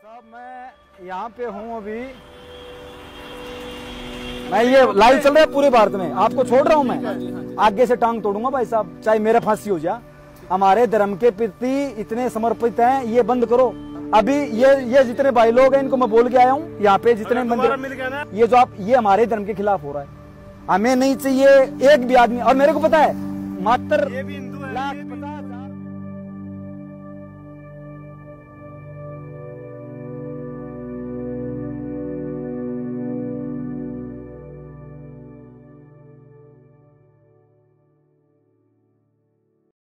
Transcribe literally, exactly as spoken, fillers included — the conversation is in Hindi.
साहब मैं यहाँ पे हूँ अभी, मैं ये लाइव चल रहा है पूरे भारत में, आपको छोड़ रहा हूँ मैं, आगे से टांग तोड़ूंगा भाई साहब, चाहे मेरा फांसी हो जाए। हमारे धर्म के प्रति इतने समर्पित हैं, ये बंद करो। अभी ये ये जितने भाई लोग हैं इनको मैं बोल के आया हूँ, यहाँ पे जितने मंदिर, ये जो आप ये हमारे धर्म के खिलाफ हो रहा है, हमें नहीं चाहिए एक भी आदमी। और मेरे को पता है मात्र लाख पचास